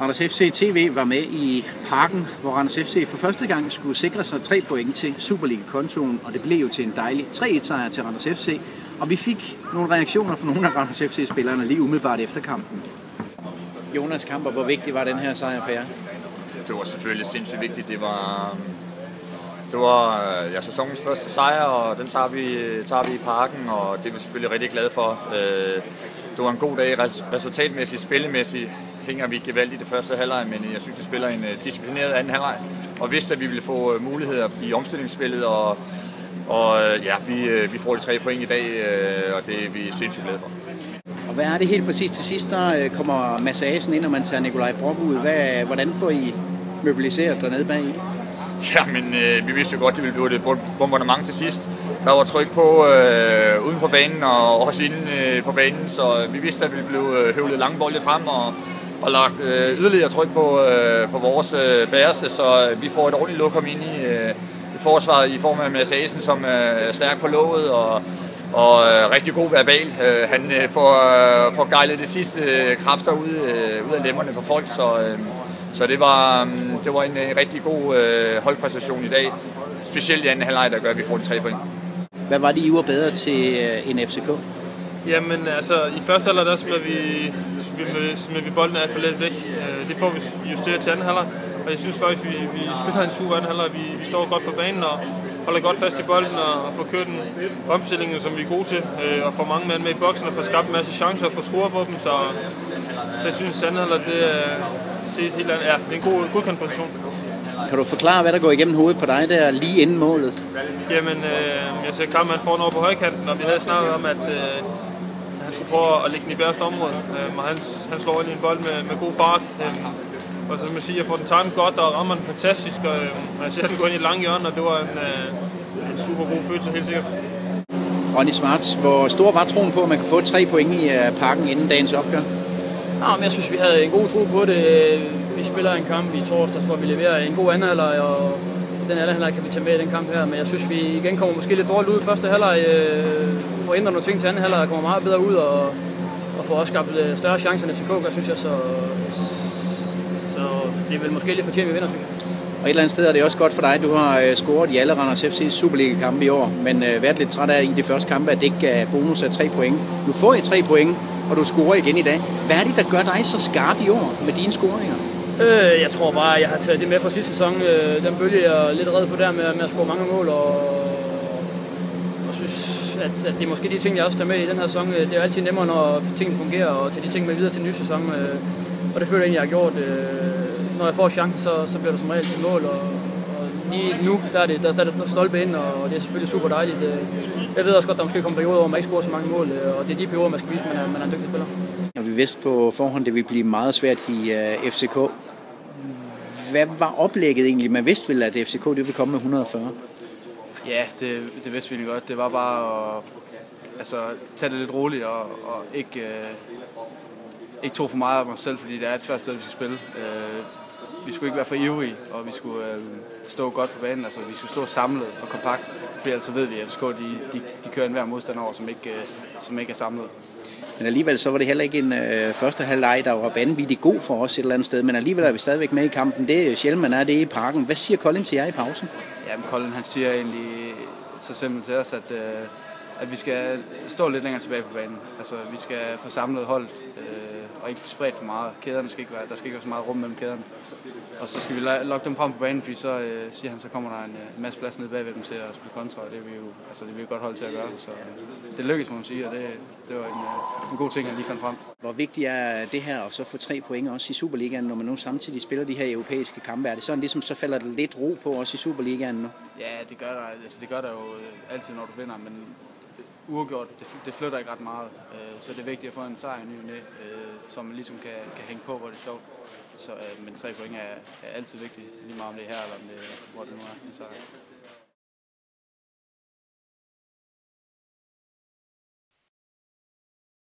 Randers FC TV var med i Parken, hvor Randers FC for første gang skulle sikre sig 3 point til Superliga-kontoen, og det blev jo til en dejlig 3-1-sejr til Randers FC. Og vi fik nogle reaktioner fra nogle af Randers FC-spillerne lige umiddelbart efter kampen. Jonas Kamper, hvor vigtig var den her sejr for jer? Det var selvfølgelig sindssygt vigtigt. Det var sæsonens første sejr, og den tager vi i Parken, og det er vi selvfølgelig rigtig glade for. Det var en god dag resultatmæssigt, spillemæssigt. Hænger vi gevaldigt i det første halvleg, men jeg synes, vi spiller en disciplineret anden halvleg, og vidste, at vi ville få muligheder i omstillingsspillet, og vi får de 3 point i dag, og det er vi sindssygt glade for. Og hvad er det helt præcis til sidst? Der kommer Mads Asen ind, og man tager Nikolaj Brock ud. Hvordan får I mobiliseret dernede bag i? Ja, men vi vidste jo godt, at det ville blive et bombardement til sidst. Der var tryk på uden på banen og også inde på banen, så vi vidste, at vi ville blive høvlet lange bolde frem og lagt yderligere tryk på vores bæreste, så vi får et ordentligt lokum ind i forsvaret i form af Mads Asen, som er stærk på låget og rigtig god verbal. Han får gejlet de sidste kræfter ud af lemmerne på folk, så det var en rigtig god holdpræstation i dag, specielt i anden halvleg, der gør, at vi får de 3 point. Hvad var det, I var bedre til end FCK? Jamen altså, i første halvleg der smed vi bolden alt for let væk. Det får vi justeret til anden halvleg, og jeg synes faktisk, vi spiller en super anden halvleg. Vi står godt på banen og holder godt fast i bolden og får kørt en omstilling, som vi er gode til, og får mange mænd med i boksen og får skabt en masse chancer og får scoret på dem, så jeg synes, at anden halvleg det er helt andet. Ja, det er en godkendt position. Kan du forklare, hvad der går igennem hovedet på dig der lige inden målet? Jamen, jeg ser kampen, han får den over på højkanten, og vi havde snakket om, at han skulle prøve at lægge den i bagerste område. Og han slår ind i en bold med god fart. Og så man sige, jeg får den timet godt og rammer den fantastisk, og jeg ser den gå ind i et langt hjørne, og det var en super god følelse, helt sikkert. Ronny Smarts, hvor stor var troen på, at man kunne få 3 point i Parken inden dagens opgør? Men jeg synes, vi havde en god tro på det. Vi spiller en kamp i torsdag, for at vi leverer en god anden halvleg, og den anden halvleg kan vi tage med i den kamp her. Men jeg synes, vi igen kommer måske lidt dårligt ud i første halvleg, får ændret nogle ting til anden halvleg, kommer meget bedre ud og får også skabt større chancer end FCK, synes jeg. Så det er vel måske lidt fortjent, vi vinder, synes jeg. Og et eller andet sted er det også godt for dig, du har scoret i alle Randers FC Superliga-kampe i år, men været lidt træt af i de første kampe, at det ikke er bonus af 3 point. Nu får I 3 point, og du scorer igen i dag. Hvad er det, der gør dig så skarp i år med dine scoringer? Jeg tror bare, at jeg har taget det med fra sidste sæson. Den bølge jeg er lidt red på der med at score mange mål, og synes, at det er måske de ting, jeg også tager med i den her sæson. Det er jo altid nemmere, når tingene fungerer, og tage de ting med videre til den nye sæson. Og det føler jeg egentlig, jeg har gjort. Når jeg får chancen, så bliver det som regel til mål, og lige nu, der er stolpe ind, og det er selvfølgelig super dejligt. Jeg ved også godt, at der måske kommer perioder, hvor man ikke scorer så mange mål, og det er de perioder, man skal vise, at man er en dygtig spiller. Og vi vidste på forhånd, det ville blive meget svært i FCK. Hvad var oplægget egentlig? Man vidste vel, at FCK det ville komme med 140? Ja, det vidste vi egentlig godt. Det var bare at tage det lidt roligt og ikke tro for meget af mig selv, fordi det er et svært sted, vi skal spille. Vi skulle ikke være for ivrige, og vi skulle stå godt på banen. Altså, vi skulle stå samlet og kompakt, for ellers ved vi, at FCK de kører enhver modstander over, som ikke er samlet. Men alligevel så var det heller ikke en første halvleg, der var vanvittigt god for os et eller andet sted, men alligevel er vi stadigvæk med i kampen. Det er sjældent, man er det i Parken. Hvad siger Colin til jer i pausen? Jamen, Colin han siger egentlig så simpelt til os, at vi skal stå lidt længere tilbage på banen. Altså, vi skal få samlet holdet og ikke spredt for meget. Kæderne skal ikke være, der skal ikke være så meget rum mellem kæderne. Og så skal vi lokke dem frem på banen, fordi så siger han, så kommer der en masse plads nede bagved dem til at spille kontra, og det er vi jo godt holde til at gøre. Så det lykkedes, må man sige, og det var en god ting, han lige fandt frem. Hvor vigtigt er det her at så få 3 point også i Superligaen, når man nu samtidig spiller de her europæiske kampe? Er det sådan ligesom, så falder det lidt ro på også i Superligaen nu? Ja, det gør der. Altså, det gør der jo altid, når du vinder, men uafgjort, det flytter ikke ret meget, så det er vigtigt at få en sejr i ny og næ, som man ligesom kan hænge på, hvor det er sjovt. Men 3 point er altid vigtigt, lige meget om det er her, eller om det, hvor det nu er en sejr.